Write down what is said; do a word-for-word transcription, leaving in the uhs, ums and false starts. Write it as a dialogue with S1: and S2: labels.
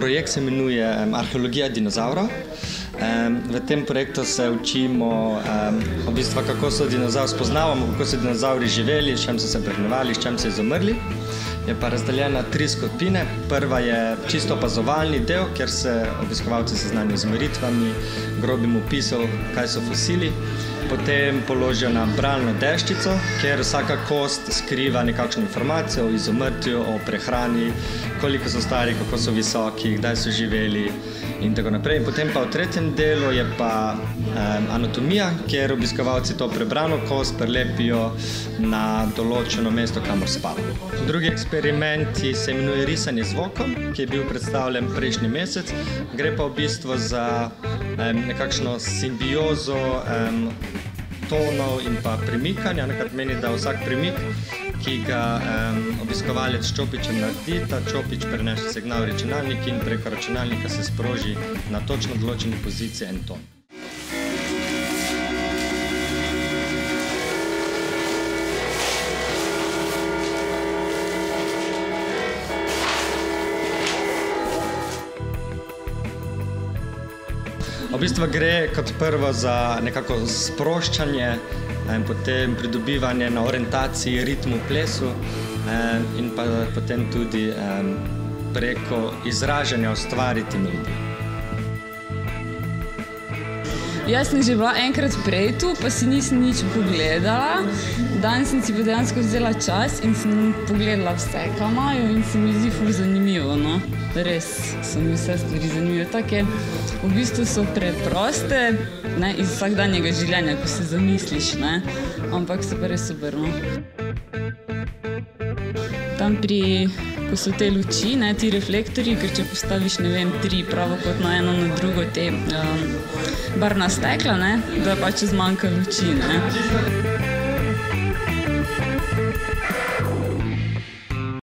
S1: projekt se imenuje Arheologija dinozavrov. V tem projektu se učimo, v bistvu, kako so dinozavri spoznavamo, kako so dinozavri živeli, s čem so se prehranjevali, s čem so izumrli. Je pa razdeljena na tri skupine. Prva je čisto opazovalni del, kjer se obiskovalci seznanijo z meritvami, grobim opisom, kaj so fosili. Potem položijo na bralno deščico, kjer vsaka kost skriva nekakšno informacijo o izumrtju, o prehrani, koliko so stari, kako so visoki, kdaj so živeli in tako naprej. In potem pa v tretjem delu je pa um, anatomija, kjer obiskovalci to prebrano kost prelepijo na določeno mesto, kamor spada. Drugi eksperimenti se imenuje risanje z vokom, ki je bil predstavljen prejšnji mesec. Gre pa v bistvu za um, nekakšno simbiozo um, tonov in pa premikanja, kar pomeni, da vsak premik, ki ga um, obiskovalec s čopičem naredi, ta čopič prenese signal v računalnik in preko računalnika se sproži na točno določeni poziciji en ton. V bistvu gre kot prvo za nekako sproščanje in potem pridobivanje na orientaciji, ritmu, plesu in pa potem tudi preko izražanja ustvariti melodije.
S2: Jaz sem že bila enkrat prej tu, pa si nisem nič pogledala. Danes sem si pa dejansko vzela čas in sem pogledala vse, kaj imajo in se mi zdi ful zanimivo, no. Res so mi vse stvari zanimive. Take v bistvu so preproste, ne, iz vsakdanjega življenja, ko se zamisliš, ne, ampak so pa res super, no. Tam pri, ko so te luči, ne, ti reflektorji, ker če postaviš, ne vem, tri pravokotno eno na drugo te um, barvna stekla, ne, da pač zmanjka luči, ne.